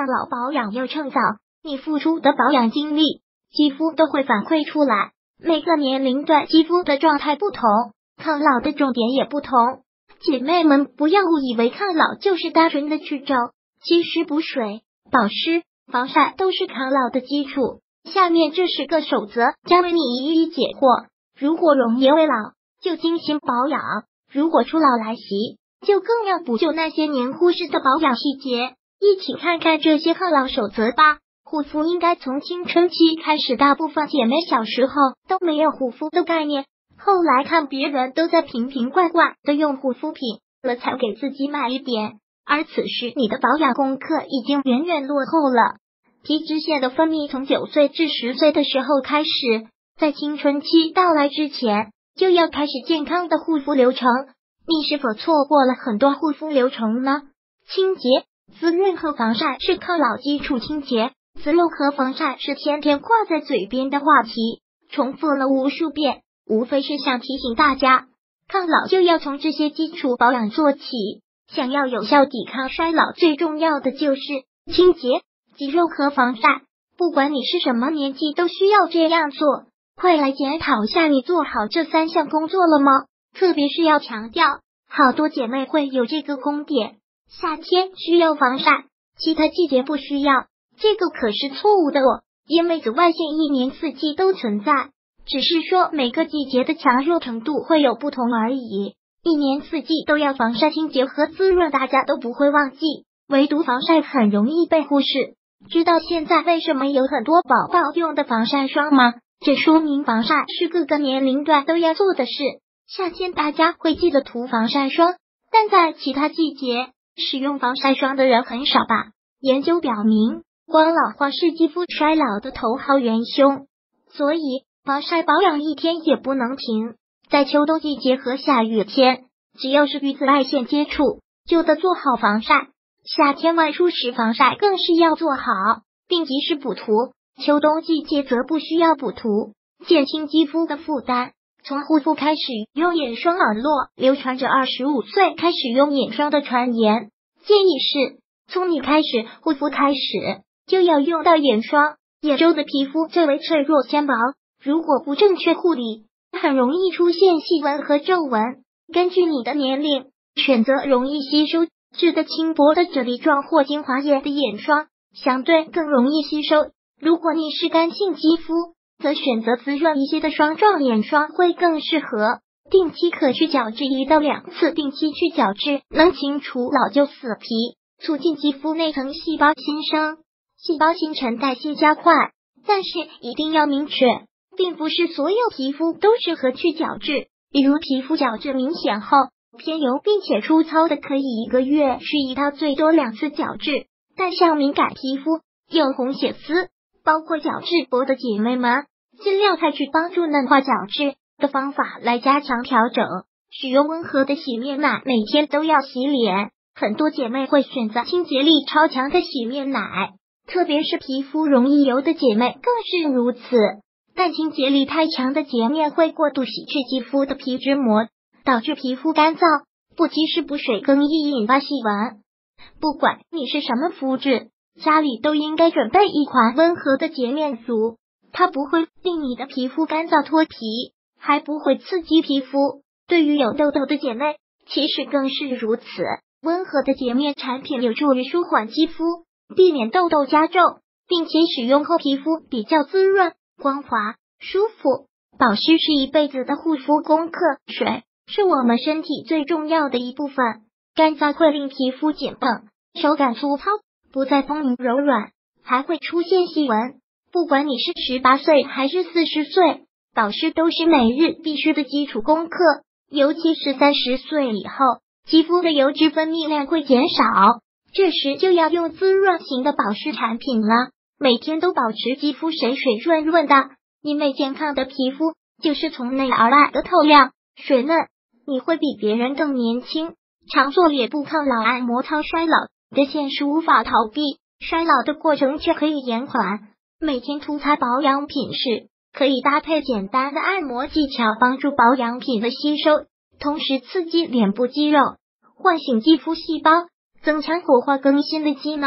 抗老保养又趁早，你付出的保养精力，肌肤都会反馈出来。每个年龄段肌肤的状态不同，抗老的重点也不同。姐妹们不要误以为抗老就是单纯的去皱，其实补水、保湿、防晒都是抗老的基础。下面这10个守则将为你一一解惑。如果容颜未老，就精心保养；如果初老来袭，就更要补救那些年忽视的保养细节。一起看看这些抗老守则吧。护肤应该从青春期开始，大部分姐妹小时候都没有护肤的概念，后来看别人都在瓶瓶罐罐的用护肤品了，才给自己买一点，而此时你的保养功课已经远远落后了。皮脂腺的分泌从9岁至10岁的时候开始，在青春期到来之前就要开始健康的护肤流程。你是否错过了很多护肤流程呢？清洁、滋润和防晒是抗老基础，清洁、滋润和防晒是天天挂在嘴边的话题，重复了无数遍，无非是想提醒大家，抗老就要从这些基础保养做起。想要有效抵抗衰老，最重要的就是清洁、肌肉和防晒，不管你是什么年纪都需要这样做。快来检讨下你做好这3项工作了吗？特别是要强调，好多姐妹会有这个空点，夏天需要防晒，其他季节不需要，这个可是错误的哦，因为紫外线一年四季都存在，只是说每个季节的强弱程度会有不同而已。一年四季都要防晒、清洁和滋润，大家都不会忘记，唯独防晒很容易被忽视。知道现在为什么有很多宝宝用的防晒霜吗？这说明防晒是各个年龄段都要做的事。夏天大家会记得涂防晒霜，但在其他季节使用防晒霜的人很少吧？研究表明，光老化是肌肤衰老的头号元凶，所以防晒保养一天也不能停。在秋冬季节和下雨天，只要是与紫外线接触，就得做好防晒。夏天外出时防晒更是要做好，并及时补涂。秋冬季节则不需要补涂，减轻肌肤的负担。从护肤开始用眼霜，网络流传着25岁开始用眼霜的传言，建议是从你开始护肤开始就要用到眼霜。眼周的皮肤最为脆弱纤薄，如果不正确护理，很容易出现细纹和皱纹。根据你的年龄，选择容易吸收、质地轻薄的啫喱状或精华液的眼霜，相对更容易吸收。如果你是干性肌肤，则选择滋润一些的霜状眼霜会更适合。定期可去角质1到2次，定期去角质能清除老旧死皮，促进肌肤内层细胞新生，细胞新陈代谢加快。但是一定要明确，并不是所有皮肤都适合去角质，比如皮肤角质明显厚、偏油并且粗糙的，可以1个月去1到最多2次角质。但像敏感皮肤、有红血丝，包括角质薄的姐妹们，尽量采取帮助嫩化角质的方法来加强调整。使用温和的洗面奶，每天都要洗脸。很多姐妹会选择清洁力超强的洗面奶，特别是皮肤容易油的姐妹更是如此。但清洁力太强的洁面会过度洗去肌肤的皮脂膜，导致皮肤干燥，不及时补水更易引发细纹。不管你是什么肤质，家里都应该准备一款温和的洁面乳，它不会令你的皮肤干燥脱皮，还不会刺激皮肤。对于有痘痘的姐妹，其实更是如此。温和的洁面产品有助于舒缓肌肤，避免痘痘加重，并且使用后皮肤比较滋润、光滑、舒服。保湿是一辈子的护肤功课，水是我们身体最重要的一部分。干燥会令皮肤紧绷，手感粗糙，不再丰盈柔软，还会出现细纹。不管你是18岁还是40岁，保湿都是每日必须的基础功课。尤其是30岁以后，肌肤的油脂分泌量会减少，这时就要用滋润型的保湿产品了。每天都保持肌肤水水润润的，因为健康的皮肤就是从内而外的透亮、水嫩，你会比别人更年轻。常做脸部抗老按摩操，衰老的现实无法逃避，衰老的过程却可以延缓。每天涂擦保养品时，可以搭配简单的按摩技巧，帮助保养品的吸收，同时刺激脸部肌肉，唤醒肌肤细胞，增强活化更新的机能。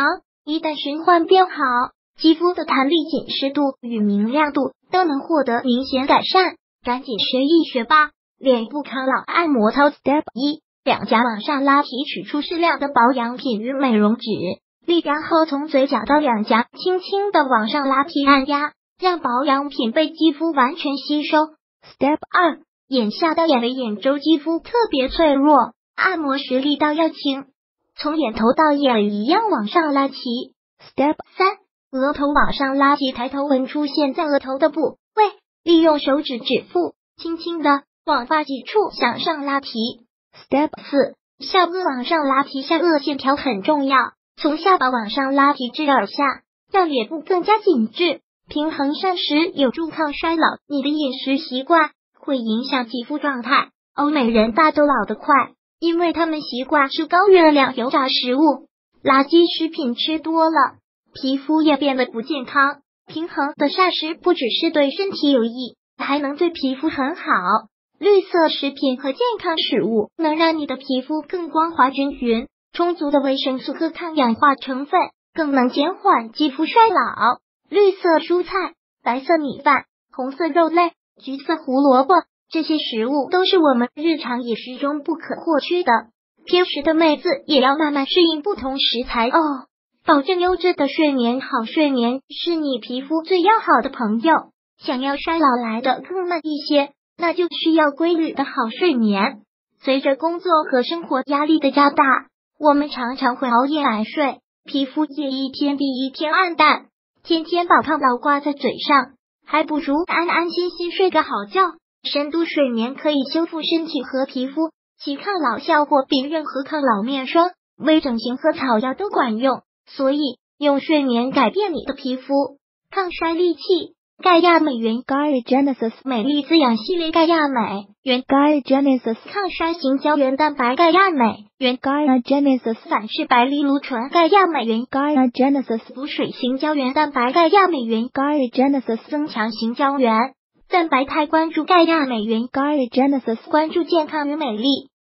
一旦循环变好，肌肤的弹力、紧实度与明亮度都能获得明显改善。赶紧学一学吧！脸部抗老按摩操 Step 1：两颊往上拉提，取出适量的保养品与美容脂，沥干后从嘴角到两颊轻轻的往上拉提按压，让保养品被肌肤完全吸收。Step 2：眼下的眼尾眼周肌肤特别脆弱，按摩时力道要轻，从眼头到眼尾一样往上拉提。Step 3：额头往上拉提，抬头纹出现在额头的部位，利用手指指腹，轻轻的往发际处向上拉提。Step 4：下颚往上拉提，下颚线条很重要，从下巴往上拉提至耳下，让脸部更加紧致、平衡膳食，有助抗衰老。你的饮食习惯会影响皮肤状态。欧美人大都老得快，因为他们习惯吃高热量油炸食物，垃圾食品吃多了，皮肤也变得不健康。平衡的膳食不只是对身体有益，还能对皮肤很好。绿色食品和健康食物能让你的皮肤更光滑均匀，充足的维生素和抗氧化成分更能减缓肌肤衰老。绿色蔬菜、白色米饭、红色肉类、橘色胡萝卜，这些食物都是我们日常饮食中不可或缺的。偏食的妹子也要慢慢适应不同食材哦。保证优质的睡眠，好睡眠是你皮肤最要好的朋友。想要衰老来得更慢一些，那就需要规律的好睡眠。随着工作和生活压力的加大，我们常常会熬夜晚睡，皮肤也一天比一天暗淡。天天把抗老挂在嘴上，还不如安安心心睡个好觉。深度睡眠可以修复身体和皮肤，其抗老效果比任何抗老面霜、微整形和草药都管用。所以，用睡眠改变你的皮肤。抗衰利器，盖亚美原 Gaia Genesis 美丽滋养系列盖亚美原 Gaia Genesis 抗衰型胶原蛋白盖亚美原 Gaia Genesis 反式白藜芦醇盖亚美原 Gaia Genesis 补水型胶原蛋白盖亚美原 Gaia Genesis 增强型胶原蛋白肽关注盖亚美原 Gaia Genesis 关注健康与美丽。